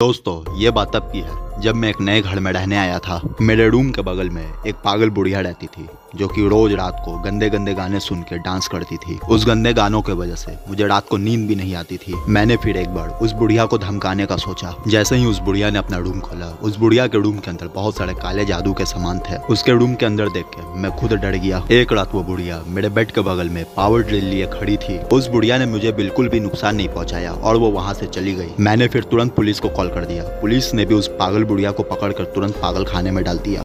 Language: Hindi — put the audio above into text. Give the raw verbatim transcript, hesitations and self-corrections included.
दोस्तों ये बात तब की है जब मैं एक नए घर में रहने आया था। मेरे रूम के बगल में एक पागल बुढ़िया रहती थी जो कि रोज रात को गंदे गंदे गाने सुन के डांस करती थी। उस गंदे गानों के वजह से मुझे रात को नींद भी नहीं आती थी। मैंने फिर एक बार उस बुढ़िया को धमकाने का सोचा। जैसे ही उस बुढ़िया ने अपना रूम खोला, उस बुढ़िया के रूम के अंदर बहुत सारे काले जादू के सामान थे। उसके रूम के अंदर देख के मैं खुद डर गया। एक रात वो बुढ़िया मेरे बेड के बगल में पावर ड्रिल लिए खड़ी थी। उस बुढ़िया ने मुझे बिल्कुल भी नुकसान नहीं पहुंचाया और वो वहां से चली गई। मैंने फिर तुरंत पुलिस को कॉल कर दिया। पुलिस ने भी उस पागल बुढ़िया को पकड़कर तुरंत पागल खाने में डाल दिया।